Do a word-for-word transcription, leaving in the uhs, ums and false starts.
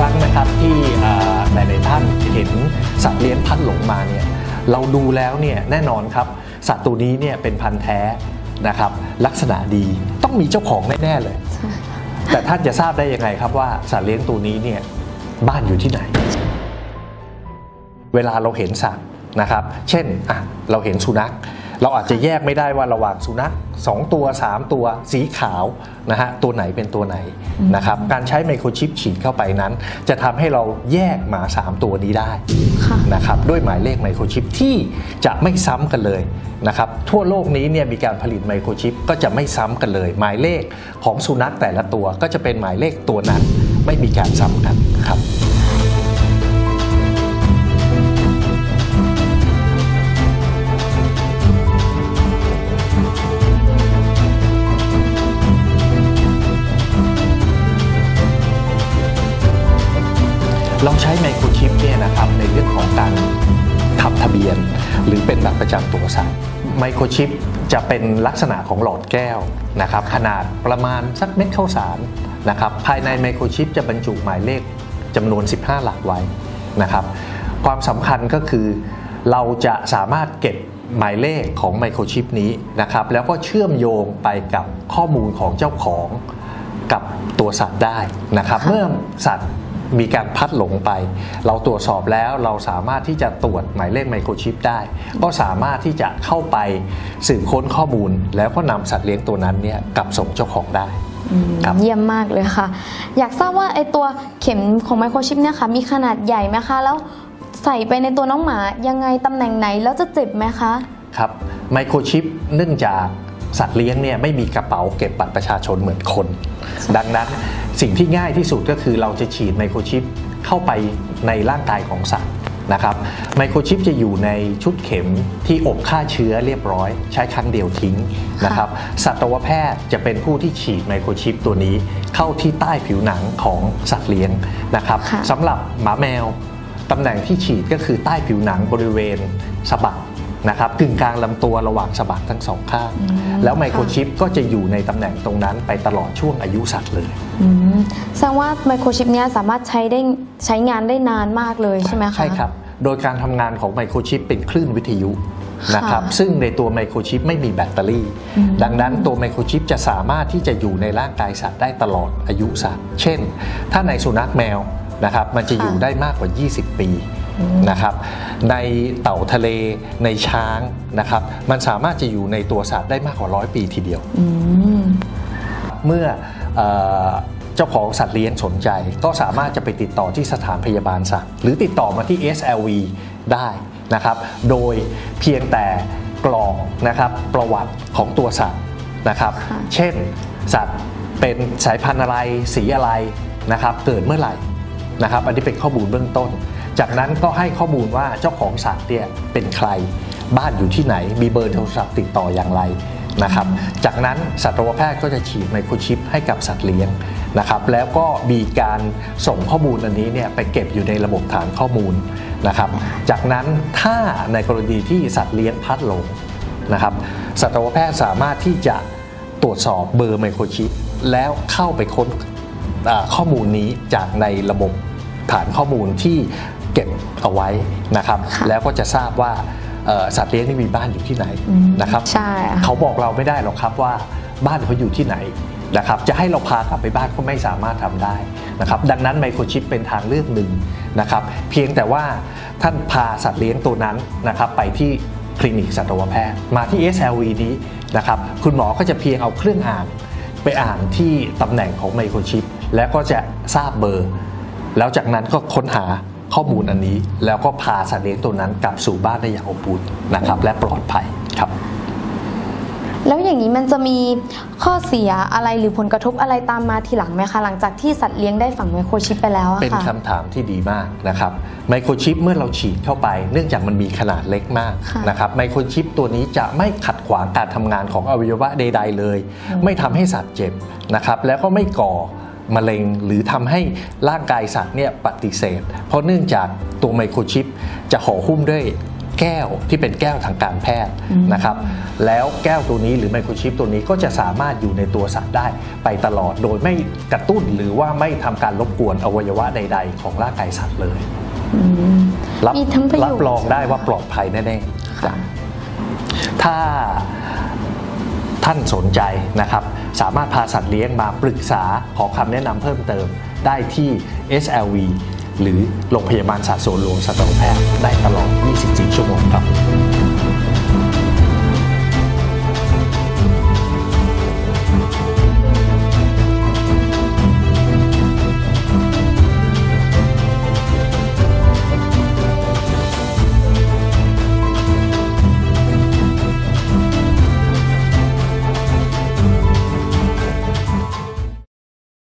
รั้งนะครับที่หลายๆท่านเห็นสัตว์เลี้ยงพัดหลงมาเนี่ยเราดูแล้วเนี่ยแน่นอนครับสัตว์ตัวนี้เนี่ยเป็นพันธุ์แท้นะครับลักษณะดีต้องมีเจ้าของแน่ๆเลยแต่ท่านจะทราบได้ยังไงครับว่าสัตว์เลี้ยงตัวนี้เนี่ยบ้านอยู่ที่ไหนเวลาเราเห็นสัตว์นะครับเช่นอ่ะเราเห็นสุนัขเราอาจจะแยกไม่ได้ว่าระหว่างสุนัขสองตัวสามตัวสีขาวนะฮะตัวไหนเป็นตัวไหนนะครับการใช้ไมโครชิปฉีดเข้าไปนั้นจะทำให้เราแยกหมาสามตัวนี้ได้นะครับด้วยหมายเลขไมโครชิปที่จะไม่ซ้ำกันเลยนะครับทั่วโลกนี้เนี่ยมีการผลิตไมโครชิปก็จะไม่ซ้ำกันเลยหมายเลขของสุนัขแต่ละตัวก็จะเป็นหมายเลขตัวนั้นไม่มีการซ้ำกันครับเราใช้ไมโครชิปเนี่ยนะครับในเรื่องของการทำทะเบียนหรือเป็นบัตรประจำตัวสัตว์ไมโครชิปจะเป็นลักษณะของหลอดแก้วนะครับขนาดประมาณสักเม็ดข้าวสารนะครับภายในไมโครชิปจะบรรจุหมายเลขจำนวนสิบห้าหลักไว้นะครับความสำคัญก็คือเราจะสามารถเก็บหมายเลขของไมโครชิปนี้นะครับแล้วก็เชื่อมโยงไปกับข้อมูลของเจ้าของกับตัวสัตว์ได้นะครับเมื่อสัตว์มีการพัดหลงไปเราตรวจสอบแล้วเราสามารถที่จะตรวจหมายเลขไมโครชิปได้ก็สามารถที่จะเข้าไปสืบค้นข้อมูลแล้วก็นำสัตว์เลี้ยงตัวนั้นเนี่ยกลับส่งเจ้าของได้เยี่ยมมากเลยค่ะอยากทราบว่าไอตัวเข็มของไมโครชิปเนี่ยค่ะมีขนาดใหญ่ไหมคะแล้วใส่ไปในตัวน้องหมายังไงตำแหน่งไหนแล้วจะเจ็บไหมคะครับไมโครชิปเนื่องจากสัตว์เลี้ยงเนี่ยไม่มีกระเป๋าเก็บบัตรประชาชนเหมือนคนดังนั้นสิ่งที่ง่ายที่สุดก็คือเราจะฉีดไมโครชิปเข้าไปในร่างกายของสัตว์นะครับไมโครชิปจะอยู่ในชุดเข็มที่อบฆ่าเชื้อเรียบร้อยใช้ครั้งเดียวทิ้งนะครับสัตวแพทย์จะเป็นผู้ที่ฉีดไมโครชิปตัวนี้เข้าที่ใต้ผิวหนังของสัตว์เลี้ยงนะครับสำหรับหมาแมวตำแหน่งที่ฉีดก็คือใต้ผิวหนังบริเวณสะบักนะครับกึ่งกลางลำตัวระหว่างสะบักทั้งสองข้างแล้วไมโครชิปก็จะอยู่ในตำแหน่งตรงนั้นไปตลอดช่วงอายุสัตว์เลยแสดงว่าไมโครชิปนี้สามารถใช้ได้ใช้งานได้นานมากเลยใช่ไหมคะใช่ครับโดยการทำงานของไมโครชิปเป็นคลื่นวิทยุนะครับซึ่งในตัวไมโครชิปไม่มีแบตเตอรี่ดังนั้นตัวไมโครชิปจะสามารถที่จะอยู่ในร่างกายสัตว์ได้ตลอดอายุสัตว์เช่นถ้าในสุนัขแมวนะครับมันจะอยู่ได้มากกว่ายี่สิบปีนะครับในเต่าทะเลในช้างนะครับมันสามารถจะอยู่ในตัวสัตว์ได้มากกว่าร้อยปีทีเดียวเมื่อเจ้าของสัตว์เลี้ยงสนใจก็สามารถจะไปติดต่อที่สถานพยาบาลสัตว์หรือติดต่อมาที่ เอส แอล วี ได้นะครับโดยเพียงแต่กรอกนะครับประวัติของตัวสัตว์นะครับเช่นสัตว์เป็นสายพันธุ์อะไรสีอะไรนะครับเกิดเมื่อไหร่นะครับอันนี้เป็นข้อมูลเบื้องต้นจากนั้นก็ให้ข้อมูลว่าเจ้าของสัตว์เนี่ยเป็นใครบ้านอยู่ที่ไหนมีเบอร์โทรศัพท์ติดต่ออย่างไรนะครับจากนั้นสัตวแพทย์ก็จะฉีดไมโครชิปให้กับสัตว์เลี้ยงนะครับแล้วก็มีการส่งข้อมูลอันนี้เนี่ยไปเก็บอยู่ในระบบฐานข้อมูลนะครับจากนั้นถ้าในกรณีที่สัตว์เลี้ยงพลัดหลงนะครับสัตวแพทย์สามารถที่จะตรวจสอบเบอร์ไมโครชิปแล้วเข้าไปค้นข้อมูลนี้จากในระบบฐานข้อมูลที่เก็บเอาไว้นะครับแล้วก็จะทราบว่าสัตว์เลี้ยงนี่มีบ้านอยู่ที่ไหนนะครับเขาบอกเราไม่ได้หรอกครับว่าบ้านเขาอยู่ที่ไหนนะครับจะให้เราพากลับไปบ้านก็ไม่สามารถทำได้นะครับดังนั้นไมโครชิปเป็นทางเลือกหนึ่งนะครับเพียงแต่ว่าท่านพาสัตว์เลี้ยงตัวนั้นนะครับไปที่คลินิกสัตวแพทย์มาที่ เอส แอล วี นี้นะครับคุณหมอก็จะเพียงเอาเครื่องอ่านไปอ่านที่ตำแหน่งของไมโครชิปแล้วก็จะทราบเบอร์แล้วจากนั้นก็ค้นหาข้อมูลอันนี้แล้วก็พาสัตว์เลี้ยงตัวนั้นกลับสู่บ้านได้อย่างอบอุ่นนะครับและปลอดภัยครับแล้วอย่างนี้มันจะมีข้อเสียอะไรหรือผลกระทบอะไรตามมาทีหลังไหมคะหลังจากที่สัตว์เลี้ยงได้ฝังไมโครชิปไปแล้วค่ะเป็นคำถามที่ดีมากนะครับไมโครชิปเมื่อเราฉีดเข้าไปเนื่องจากมันมีขนาดเล็กมากนะครับไมโครชิปตัวนี้จะไม่ขัดขวางการทำงานของอวัยวะใดๆเลยไม่ทำให้สัตว์เจ็บนะครับแล้วก็ไม่ก่อมะเร็งหรือทำให้ร่างกายสัตว์เนี่ยปฏิเสธเพราะเนื่องจากตัวไมโครชิปจะห่อหุ้มด้วยแแก้วที่เป็นแก้วทางการแพทย์นะครับแล้วแก้วตัวนี้หรือไมโครชิปตัวนี้ก็จะสามารถอยู่ในตัวสัตว์ได้ไปตลอดโดยไม่กระตุ้นหรือว่าไม่ทำการรบกวนอวัยวะใดๆของร่างกายสัตว์เลยรับมีทั้งประโยชน์รับรองได้ว่าปลอดภัยแน่ๆค่ะถ้าท่านสนใจนะครับสามารถพาสัตว์เลี้ยงมาปรึกษาขอคำแนะนำเพิ่มเติมได้ที่ เอส แอล วี หรือโรงพยาบาลสัตว์สวนหลวงสัตวแพทย์ได้ตลอด ยี่สิบสี่ ชั่วโมงครับ